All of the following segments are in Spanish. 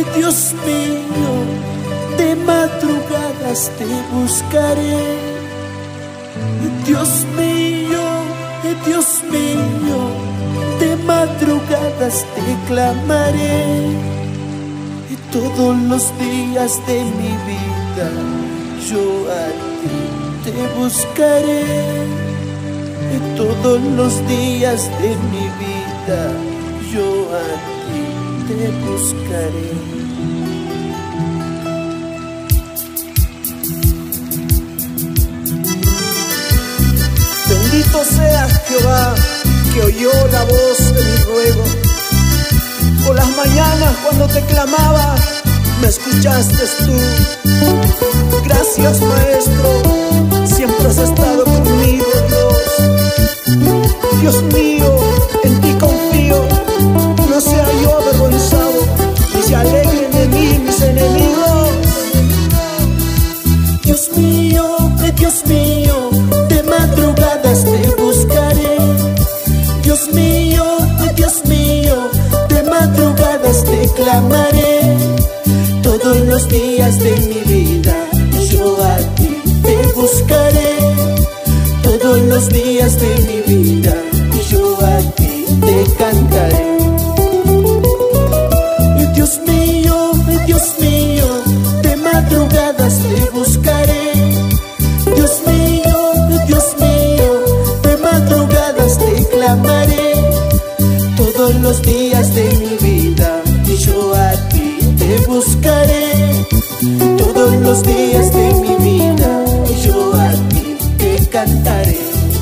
Dios mío, de madrugadas te buscaré. Dios mío, de madrugadas te clamaré. Todos los días de mi vida yo a ti te buscaré. Todos los días de mi vida yo a ti te buscaré. Bendito sea Jehová, que oyó la voz de mi ruego. Por las mañanas cuando te clamaba, me escuchaste tú. Gracias, Maestro, siempre has estado conmigo, Dios. Dios mío, en ti confío, no sea yo avergonzado, ni se alegren de mí mis enemigos. Dios mío, de madrugadas te buscaré. Dios mío, de madrugadas te clamaré. Todos los días de mi vida yo a ti te buscaré. Todos los días de mi vida yo a ti te cantaré. Dios mío, de madrugadas te buscaré. Dios mío, de madrugadas te clamaré. Todos los días de mi vida yo a ti te buscaré. Todos los días de mi vida yo a ti te cantaré.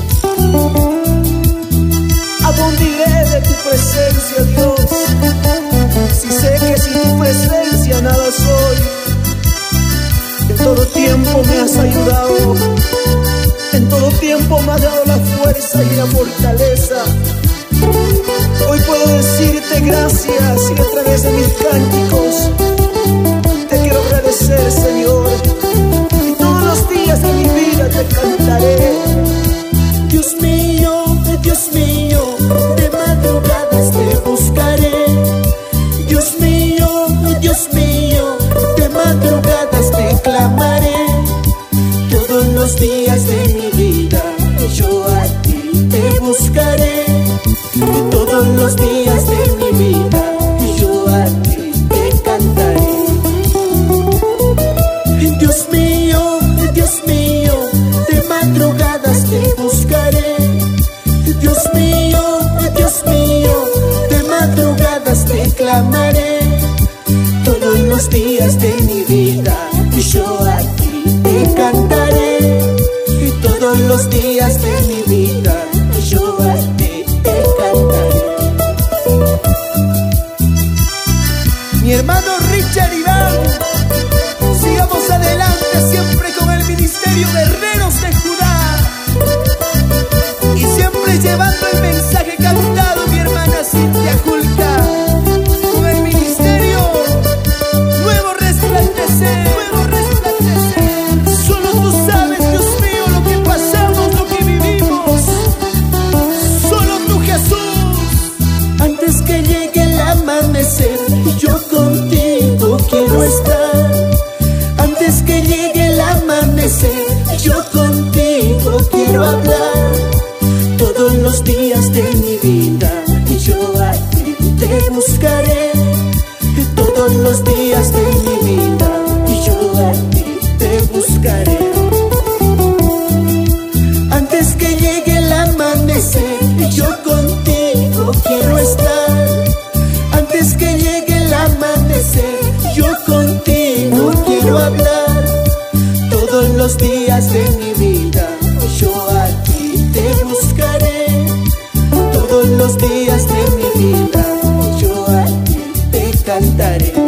¿A dónde iré de tu presencia, Dios? Si sé que sin tu presencia nada soy. En todo tiempo me has ayudado, en todo tiempo me has dado la fuerza y la fortaleza. Hoy puedo decirte gracias y a través de mis cánticos te quiero agradecer, Señor. Y todos los días de mi vida te cantaré. Dios mío, de madrugadas te buscaré. Dios mío, de madrugadas te clamaré. Todos los días de mi vida yo a ti te buscaré. Todos los días de mi vida yo a ti te cantaré. Dios mío, de madrugadas te buscaré. Dios mío, de madrugadas te clamaré. Todos los días de mi vida yo a ti te cantaré. Todos los días de mi vida yo a ti te cantaré. Mi hermano Richard Iván, sigamos adelante siempre con el ministerio Guerreros de Judá y siempre llevando el mensaje cantado, mi hermana Cintia Julca, con el ministerio Nuevo Resplandecer, Nuevo Resplandecer. Solo tú sabes, Dios mío, lo que pasamos, lo que vivimos. Solo tú, Jesús. Antes que llegue el amanecer, yo contigo quiero estar. Antes que llegue el amanecer, yo contigo quiero hablar. Todos los días de mi vida yo a ti te buscaré. Todos los días de mi vida yo a ti te buscaré. Antes que llegue el amanecer, yo contigo quiero estar. Antes que llegue el amanecer, yo contigo quiero hablar. Todos los días de mi vida yo a ti te buscaré. Todos los días de mi vida yo a ti te cantaré.